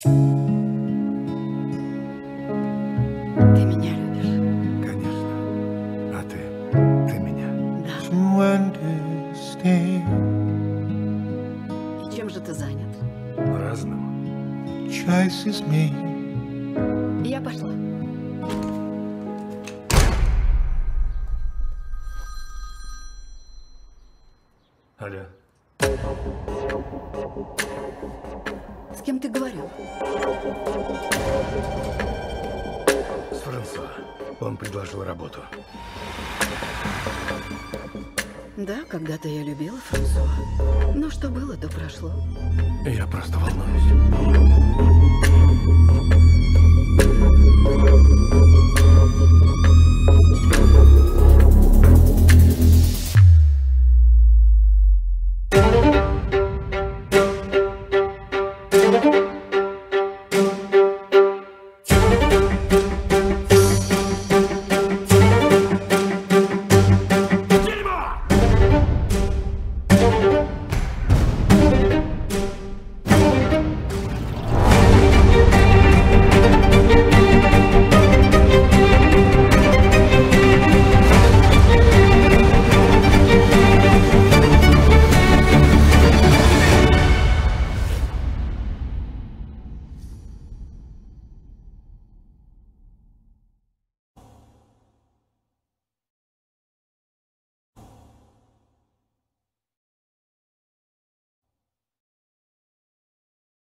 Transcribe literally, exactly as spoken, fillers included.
Ты меня любишь? Конечно. А ты? Ты меня? Да. И чем же ты занят? Разным. Я пошла. Алло. С кем ты говорил? С Франсуа. Он предложил работу. Да, когда-то я любила Франсуа. Но что было, то прошло. Я просто волнуюсь.